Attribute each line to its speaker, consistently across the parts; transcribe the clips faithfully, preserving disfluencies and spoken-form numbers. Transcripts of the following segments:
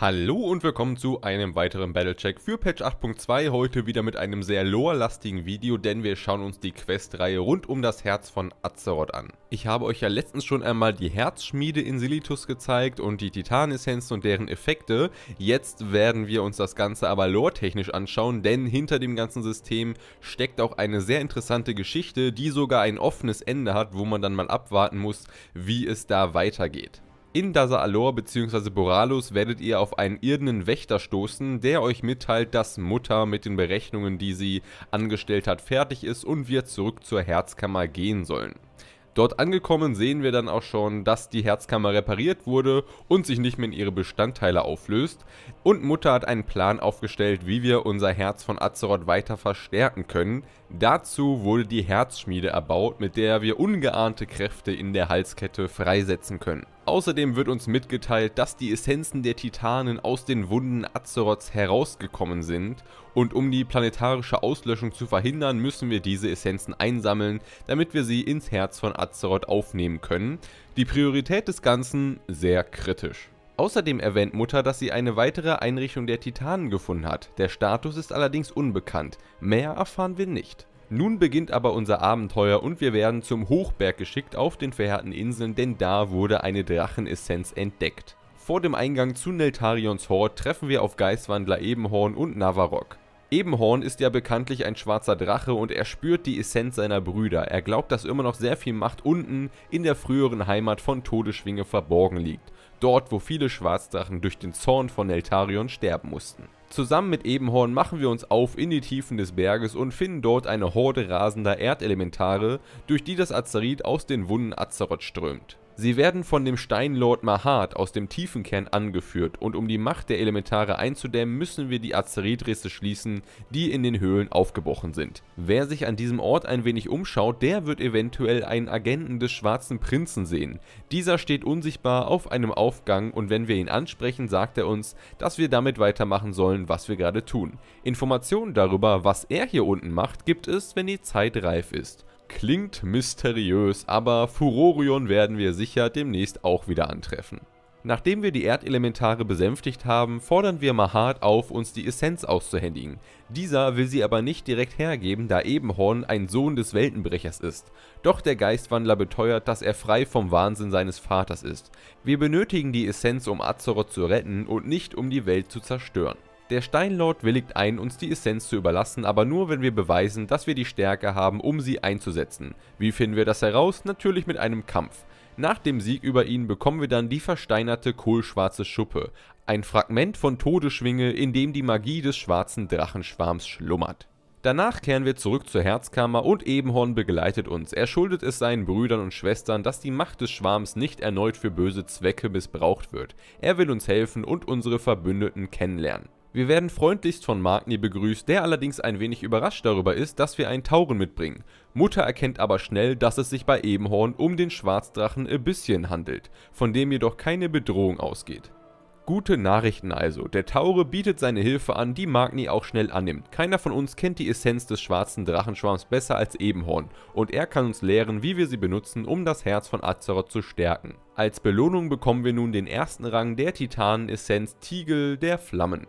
Speaker 1: Hallo und willkommen zu einem weiteren Battlecheck für Patch acht Punkt zwei, heute wieder mit einem sehr lore-lastigen Video, denn wir schauen uns die Questreihe rund um das Herz von Azeroth an. Ich habe euch ja letztens schon einmal die Herzschmiede in Silithus gezeigt und die Titanessenzen und deren Effekte. Jetzt werden wir uns das Ganze aber lore-technisch anschauen, denn hinter dem ganzen System steckt auch eine sehr interessante Geschichte, die sogar ein offenes Ende hat, wo man dann mal abwarten muss, wie es da weitergeht. In Dazza Alor bzw. Boralus werdet ihr auf einen irdenen Wächter stoßen, der euch mitteilt, dass Mutter mit den Berechnungen, die sie angestellt hat, fertig ist und wir zurück zur Herzkammer gehen sollen. Dort angekommen sehen wir dann auch schon, dass die Herzkammer repariert wurde und sich nicht mehr in ihre Bestandteile auflöst. Und Mutter hat einen Plan aufgestellt, wie wir unser Herz von Azeroth weiter verstärken können. Dazu wurde die Herzschmiede erbaut, mit der wir ungeahnte Kräfte in der Halskette freisetzen können. Außerdem wird uns mitgeteilt, dass die Essenzen der Titanen aus den Wunden Azeroths herausgekommen sind und um die planetarische Auslöschung zu verhindern, müssen wir diese Essenzen einsammeln, damit wir sie ins Herz von Azeroth aufnehmen können. Die Priorität des Ganzen sehr kritisch. Außerdem erwähnt Mutter, dass sie eine weitere Einrichtung der Titanen gefunden hat. Der Status ist allerdings unbekannt. Mehr erfahren wir nicht. Nun beginnt aber unser Abenteuer und wir werden zum Hochberg geschickt auf den verheerten Inseln, denn da wurde eine Drachenessenz entdeckt. Vor dem Eingang zu Neltarions Hort treffen wir auf Geistwandler Ebenhorn und Navarok. Ebenhorn ist ja bekanntlich ein schwarzer Drache und er spürt die Essenz seiner Brüder. Er glaubt, dass immer noch sehr viel Macht unten in der früheren Heimat von Todesschwinge verborgen liegt. Dort, wo viele Schwarzdrachen durch den Zorn von Neltarion sterben mussten. Zusammen mit Ebenhorn machen wir uns auf in die Tiefen des Berges und finden dort eine Horde rasender Erdelementare, durch die das Azerit aus den Wunden Azeroth strömt. Sie werden von dem Steinlord Mahad aus dem Tiefenkern angeführt und um die Macht der Elementare einzudämmen, müssen wir die Azeritrisse schließen, die in den Höhlen aufgebrochen sind. Wer sich an diesem Ort ein wenig umschaut, der wird eventuell einen Agenten des Schwarzen Prinzen sehen. Dieser steht unsichtbar auf einem Aufgang und wenn wir ihn ansprechen, sagt er uns, dass wir damit weitermachen sollen, was wir gerade tun. Informationen darüber, was er hier unten macht, gibt es, wenn die Zeit reif ist. Klingt mysteriös, aber Furorion werden wir sicher demnächst auch wieder antreffen. Nachdem wir die Erdelementare besänftigt haben, fordern wir Mahad auf, uns die Essenz auszuhändigen. Dieser will sie aber nicht direkt hergeben, da Ebenhorn ein Sohn des Weltenbrechers ist. Doch der Geistwandler beteuert, dass er frei vom Wahnsinn seines Vaters ist. Wir benötigen die Essenz, um Azeroth zu retten und nicht um die Welt zu zerstören. Der Steinlord willigt ein, uns die Essenz zu überlassen, aber nur, wenn wir beweisen, dass wir die Stärke haben, um sie einzusetzen. Wie finden wir das heraus? Natürlich mit einem Kampf. Nach dem Sieg über ihn bekommen wir dann die versteinerte kohlschwarze Schuppe, ein Fragment von Todesschwinge, in dem die Magie des schwarzen Drachenschwarms schlummert. Danach kehren wir zurück zur Herzkammer und Ebenhorn begleitet uns. Er schuldet es seinen Brüdern und Schwestern, dass die Macht des Schwarms nicht erneut für böse Zwecke missbraucht wird. Er will uns helfen und unsere Verbündeten kennenlernen. Wir werden freundlichst von Magni begrüßt, der allerdings ein wenig überrascht darüber ist, dass wir einen Tauren mitbringen. Mutter erkennt aber schnell, dass es sich bei Ebenhorn um den Schwarzdrachen Abyssien handelt, von dem jedoch keine Bedrohung ausgeht. Gute Nachrichten also, der Taure bietet seine Hilfe an, die Magni auch schnell annimmt. Keiner von uns kennt die Essenz des schwarzen Drachenschwarms besser als Ebenhorn und er kann uns lehren, wie wir sie benutzen, um das Herz von Azeroth zu stärken. Als Belohnung bekommen wir nun den ersten Rang der Titanenessenz Tiegel der Flammen.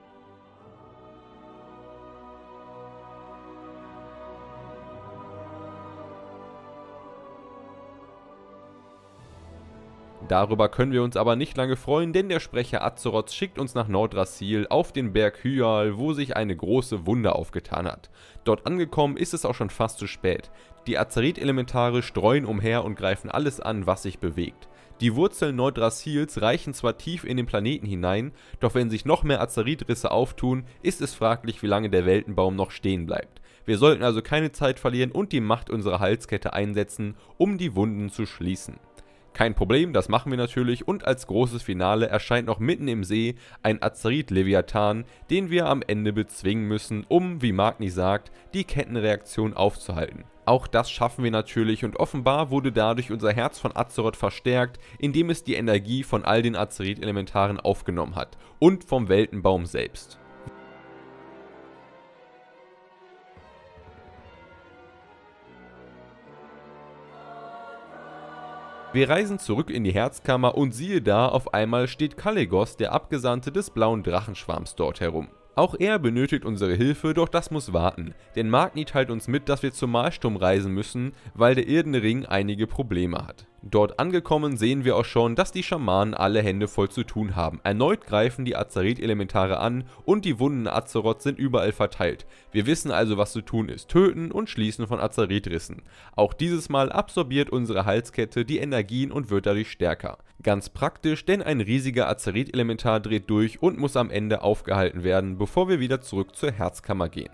Speaker 1: Darüber können wir uns aber nicht lange freuen, denn der Sprecher Azeroths schickt uns nach Nordrassil auf den Berg Hyal, wo sich eine große Wunde aufgetan hat. Dort angekommen ist es auch schon fast zu spät. Die Azerit-Elementare streuen umher und greifen alles an, was sich bewegt. Die Wurzeln Nordrassils reichen zwar tief in den Planeten hinein, doch wenn sich noch mehr Azeritrisse auftun, ist es fraglich, wie lange der Weltenbaum noch stehen bleibt. Wir sollten also keine Zeit verlieren und die Macht unserer Halskette einsetzen, um die Wunden zu schließen. Kein Problem, das machen wir natürlich und als großes Finale erscheint noch mitten im See ein Azerit-Leviathan, den wir am Ende bezwingen müssen, um, wie Magni sagt, die Kettenreaktion aufzuhalten. Auch das schaffen wir natürlich und offenbar wurde dadurch unser Herz von Azeroth verstärkt, indem es die Energie von all den Azerit-Elementaren aufgenommen hat und vom Weltenbaum selbst. Wir reisen zurück in die Herzkammer und siehe da, auf einmal steht Kalecgos, der Abgesandte des blauen Drachenschwarms, dort herum. Auch er benötigt unsere Hilfe, doch das muss warten, denn Magni teilt uns mit, dass wir zum Malsturm reisen müssen, weil der Irdene Ring einige Probleme hat. Dort angekommen sehen wir auch schon, dass die Schamanen alle Hände voll zu tun haben. Erneut greifen die Azarit-Elementare an und die Wunden Azeroths sind überall verteilt. Wir wissen also, was zu tun ist: töten und schließen von Azarit-Rissen. Auch dieses Mal absorbiert unsere Halskette die Energien und wird dadurch stärker. Ganz praktisch, denn ein riesiger Azarit-Elementar dreht durch und muss am Ende aufgehalten werden, bevor wir wieder zurück zur Herzkammer gehen.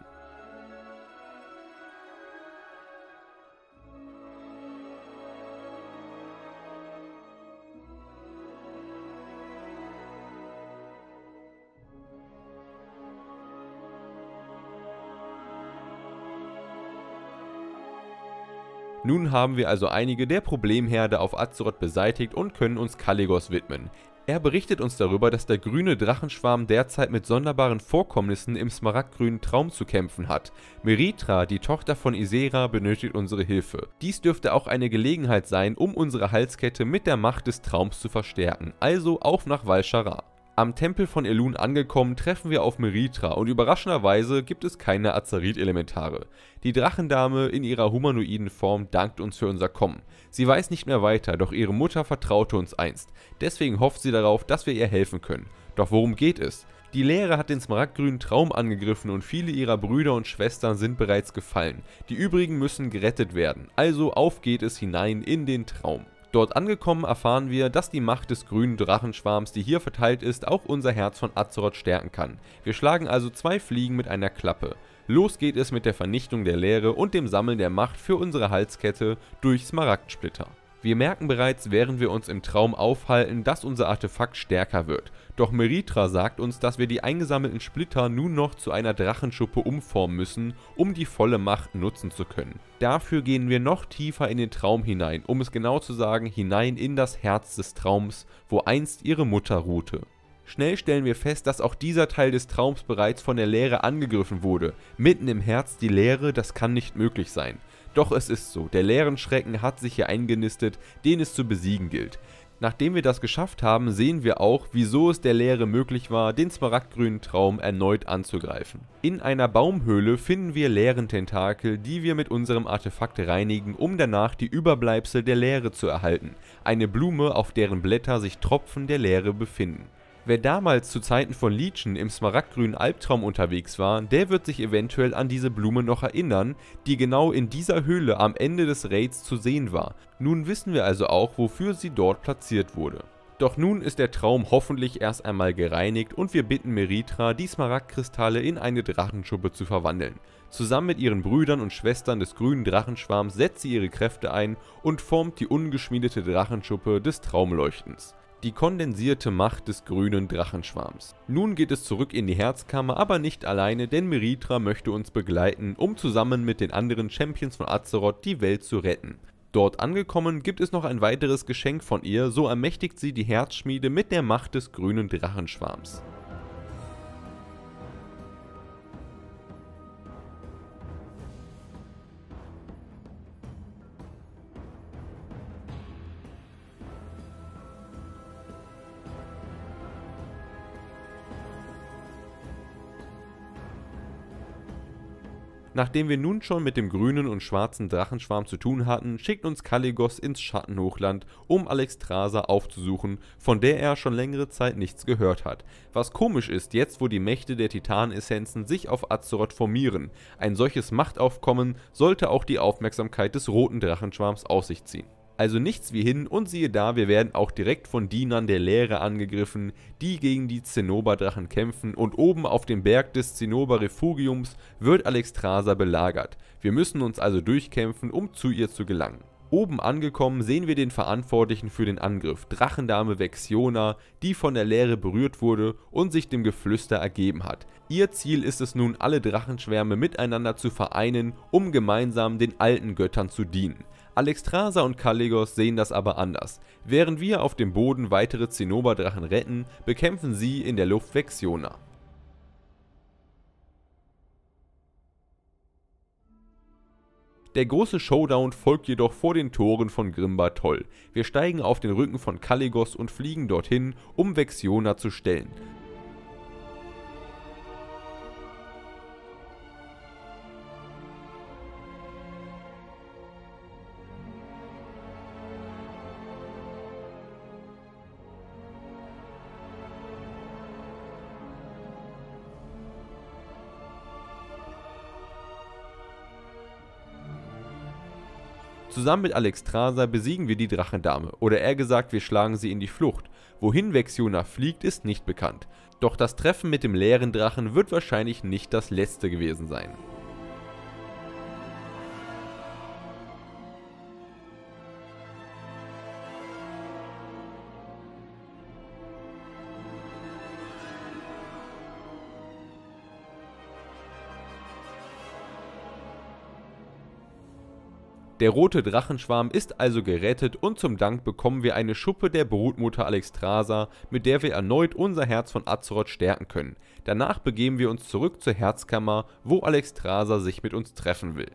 Speaker 1: Nun haben wir also einige der Problemherde auf Azeroth beseitigt und können uns Kalecgos widmen. Er berichtet uns darüber, dass der grüne Drachenschwarm derzeit mit sonderbaren Vorkommnissen im smaragdgrünen Traum zu kämpfen hat. Meritra, die Tochter von Ysera, benötigt unsere Hilfe. Dies dürfte auch eine Gelegenheit sein, um unsere Halskette mit der Macht des Traums zu verstärken, also auf nach Val'sharah. Am Tempel von Elun angekommen, treffen wir auf Meritra und überraschenderweise gibt es keine Azarit-Elementare. Die Drachendame in ihrer humanoiden Form dankt uns für unser Kommen. Sie weiß nicht mehr weiter, doch ihre Mutter vertraute uns einst. Deswegen hofft sie darauf, dass wir ihr helfen können. Doch worum geht es? Die Leere hat den smaragdgrünen Traum angegriffen und viele ihrer Brüder und Schwestern sind bereits gefallen. Die übrigen müssen gerettet werden, also auf geht es hinein in den Traum. Dort angekommen erfahren wir, dass die Macht des grünen Drachenschwarms, die hier verteilt ist, auch unser Herz von Azeroth stärken kann. Wir schlagen also zwei Fliegen mit einer Klappe. Los geht es mit der Vernichtung der Leere und dem Sammeln der Macht für unsere Halskette durch Smaragdsplitter. Wir merken bereits, während wir uns im Traum aufhalten, dass unser Artefakt stärker wird. Doch Meritra sagt uns, dass wir die eingesammelten Splitter nun noch zu einer Drachenschuppe umformen müssen, um die volle Macht nutzen zu können. Dafür gehen wir noch tiefer in den Traum hinein, um es genau zu sagen, hinein in das Herz des Traums, wo einst ihre Mutter ruhte. Schnell stellen wir fest, dass auch dieser Teil des Traums bereits von der Leere angegriffen wurde. Mitten im Herz die Leere, das kann nicht möglich sein. Doch es ist so, der Leerenschrecken hat sich hier eingenistet, den es zu besiegen gilt. Nachdem wir das geschafft haben, sehen wir auch, wieso es der Leere möglich war, den smaragdgrünen Traum erneut anzugreifen. In einer Baumhöhle finden wir Leerententakel, die wir mit unserem Artefakt reinigen, um danach die Überbleibsel der Leere zu erhalten. Eine Blume, auf deren Blätter sich Tropfen der Leere befinden. Wer damals zu Zeiten von Legion im smaragdgrünen Albtraum unterwegs war, der wird sich eventuell an diese Blume noch erinnern, die genau in dieser Höhle am Ende des Raids zu sehen war. Nun wissen wir also auch, wofür sie dort platziert wurde. Doch nun ist der Traum hoffentlich erst einmal gereinigt und wir bitten Meritra, die Smaragdkristalle in eine Drachenschuppe zu verwandeln. Zusammen mit ihren Brüdern und Schwestern des grünen Drachenschwarms setzt sie ihre Kräfte ein und formt die ungeschmiedete Drachenschuppe des Traumleuchtens. Die kondensierte Macht des grünen Drachenschwarms. Nun geht es zurück in die Herzkammer, aber nicht alleine, denn Meritra möchte uns begleiten, um zusammen mit den anderen Champions von Azeroth die Welt zu retten. Dort angekommen gibt es noch ein weiteres Geschenk von ihr, so ermächtigt sie die Herzschmiede mit der Macht des grünen Drachenschwarms. Nachdem wir nun schon mit dem grünen und schwarzen Drachenschwarm zu tun hatten, schickt uns Kalecgos ins Schattenhochland, um Alexstrasza aufzusuchen, von der er schon längere Zeit nichts gehört hat. Was komisch ist, jetzt wo die Mächte der Titanessenzen sich auf Azeroth formieren. Ein solches Machtaufkommen sollte auch die Aufmerksamkeit des roten Drachenschwarms auf sich ziehen. Also nichts wie hin und siehe da, wir werden auch direkt von Dienern der Leere angegriffen, die gegen die Zinnoberdrachen kämpfen und oben auf dem Berg des Zinnober-Refugiums wird Alexstrasza belagert. Wir müssen uns also durchkämpfen, um zu ihr zu gelangen. Oben angekommen sehen wir den Verantwortlichen für den Angriff, Drachendame Vexiona, die von der Leere berührt wurde und sich dem Geflüster ergeben hat. Ihr Ziel ist es nun, alle Drachenschwärme miteinander zu vereinen, um gemeinsam den alten Göttern zu dienen. Alexstrasza und Kalecgos sehen das aber anders. Während wir auf dem Boden weitere Zinnoberdrachen retten, bekämpfen sie in der Luft Vexiona. Der große Showdown folgt jedoch vor den Toren von Grimba-Toll. Wir steigen auf den Rücken von Kalecgos und fliegen dorthin, um Vexiona zu stellen. Zusammen mit Alexstrasza besiegen wir die Drachendame, oder eher gesagt, wir schlagen sie in die Flucht. Wohin Vexiona fliegt, ist nicht bekannt. Doch das Treffen mit dem leeren Drachen wird wahrscheinlich nicht das letzte gewesen sein. Der rote Drachenschwarm ist also gerettet und zum Dank bekommen wir eine Schuppe der Brutmutter Alexstrasza, mit der wir erneut unser Herz von Azeroth stärken können. Danach begeben wir uns zurück zur Herzkammer, wo Alexstrasza sich mit uns treffen will.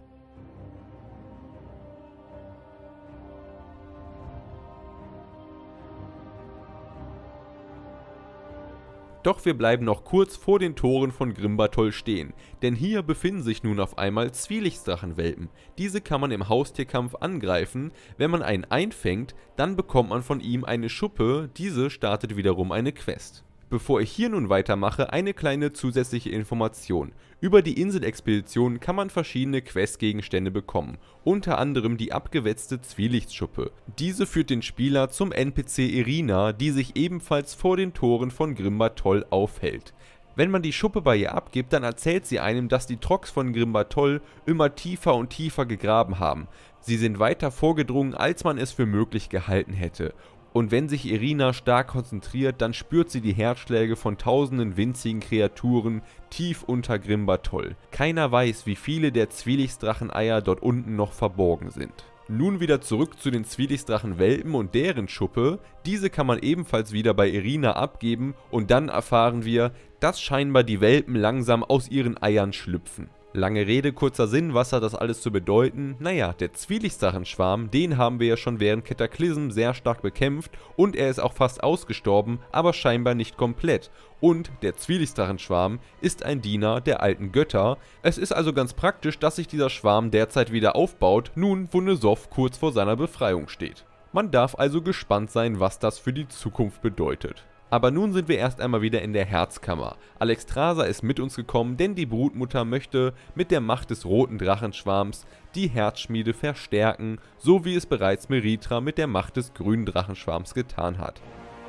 Speaker 1: Doch wir bleiben noch kurz vor den Toren von Grimba-Toll stehen, denn hier befinden sich nun auf einmal Zwielichtsdrachenwelpen. Diese kann man im Haustierkampf angreifen, wenn man einen einfängt, dann bekommt man von ihm eine Schuppe, diese startet wiederum eine Quest. Bevor ich hier nun weitermache, eine kleine zusätzliche Information. Über die Inselexpedition kann man verschiedene Questgegenstände bekommen, unter anderem die abgewetzte Zwielichtsschuppe. Diese führt den Spieler zum N P C Irina, die sich ebenfalls vor den Toren von Grimba-Toll aufhält. Wenn man die Schuppe bei ihr abgibt, dann erzählt sie einem, dass die Troggs von Grimba-Toll immer tiefer und tiefer gegraben haben. Sie sind weiter vorgedrungen, als man es für möglich gehalten hätte. Und wenn sich Irina stark konzentriert, dann spürt sie die Herzschläge von tausenden winzigen Kreaturen tief unter Grimba-Toll. Keiner weiß, wie viele der Zwielichtsdracheneier dort unten noch verborgen sind. Nun wieder zurück zu den Zwielichtsdrachenwelpen und deren Schuppe. Diese kann man ebenfalls wieder bei Irina abgeben und dann erfahren wir, dass scheinbar die Welpen langsam aus ihren Eiern schlüpfen. Lange Rede, kurzer Sinn, was hat das alles zu bedeuten? Naja, der Zwielichtsdrachenschwarm, den haben wir ja schon während Cataclysm sehr stark bekämpft und er ist auch fast ausgestorben, aber scheinbar nicht komplett. Und der Zwielichtsdrachenschwarm ist ein Diener der alten Götter. Es ist also ganz praktisch, dass sich dieser Schwarm derzeit wieder aufbaut, nun wo N'Zoth kurz vor seiner Befreiung steht. Man darf also gespannt sein, was das für die Zukunft bedeutet. Aber nun sind wir erst einmal wieder in der Herzkammer. Alexstrasza ist mit uns gekommen, denn die Brutmutter möchte mit der Macht des roten Drachenschwarms die Herzschmiede verstärken, so wie es bereits Meritra mit der Macht des grünen Drachenschwarms getan hat.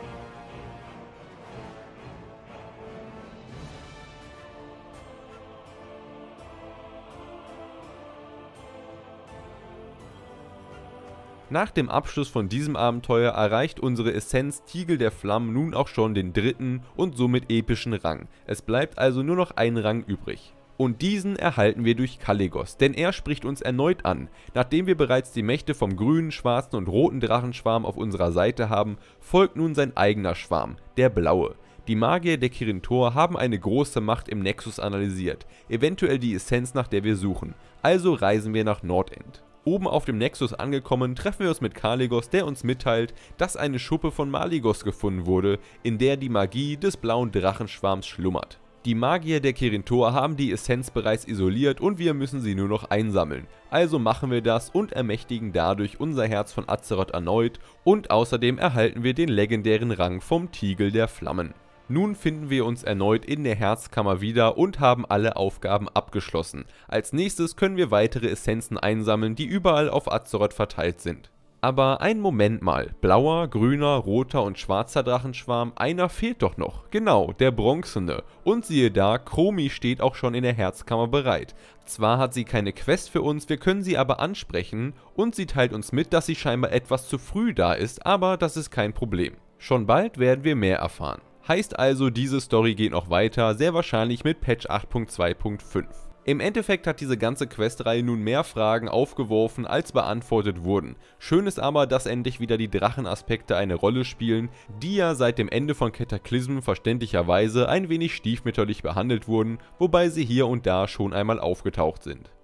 Speaker 1: Nach dem Abschluss von diesem Abenteuer erreicht unsere Essenz Tiegel der Flammen nun auch schon den dritten und somit epischen Rang. Es bleibt also nur noch ein Rang übrig. Und diesen erhalten wir durch Kalecgos, denn er spricht uns erneut an. Nachdem wir bereits die Mächte vom grünen, schwarzen und roten Drachenschwarm auf unserer Seite haben, folgt nun sein eigener Schwarm, der blaue. Die Magier der Kirin Tor haben eine große Macht im Nexus analysiert, eventuell die Essenz, nach der wir suchen. Also reisen wir nach Nordend. Oben auf dem Nexus angekommen, treffen wir uns mit Kalecgos, der uns mitteilt, dass eine Schuppe von Malygos gefunden wurde, in der die Magie des blauen Drachenschwarms schlummert. Die Magier der Kirin Tor haben die Essenz bereits isoliert und wir müssen sie nur noch einsammeln. Also machen wir das und ermächtigen dadurch unser Herz von Azeroth erneut und außerdem erhalten wir den legendären Rang vom Tiegel der Flammen. Nun finden wir uns erneut in der Herzkammer wieder und haben alle Aufgaben abgeschlossen. Als nächstes können wir weitere Essenzen einsammeln, die überall auf Azeroth verteilt sind. Aber einen Moment mal, blauer, grüner, roter und schwarzer Drachenschwarm, einer fehlt doch noch. Genau, der bronzene. Und siehe da, Chromie steht auch schon in der Herzkammer bereit. Zwar hat sie keine Quest für uns, wir können sie aber ansprechen und sie teilt uns mit, dass sie scheinbar etwas zu früh da ist, aber das ist kein Problem. Schon bald werden wir mehr erfahren. Heißt also, diese Story geht noch weiter, sehr wahrscheinlich mit Patch acht Punkt zwei Punkt fünf. Im Endeffekt hat diese ganze Questreihe nun mehr Fragen aufgeworfen, als beantwortet wurden. Schön ist aber, dass endlich wieder die Drachenaspekte eine Rolle spielen, die ja seit dem Ende von Cataclysm verständlicherweise ein wenig stiefmütterlich behandelt wurden, wobei sie hier und da schon einmal aufgetaucht sind.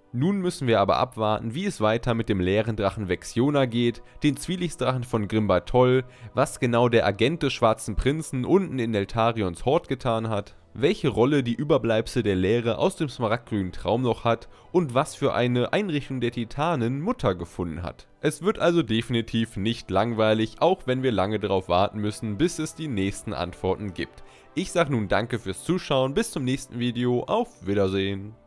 Speaker 1: Nun müssen wir aber abwarten, wie es weiter mit dem leeren Drachen Vexiona geht, den Zwillichtsdrachen von Grimbartoll, was genau der Agent des Schwarzen Prinzen unten in Eltarions Hort getan hat, welche Rolle die Überbleibsel der Lehre aus dem smaragdgrünen Traum noch hat und was für eine Einrichtung der Titanen Mutter gefunden hat. Es wird also definitiv nicht langweilig, auch wenn wir lange darauf warten müssen, bis es die nächsten Antworten gibt. Ich sage nun danke fürs Zuschauen, bis zum nächsten Video, auf Wiedersehen.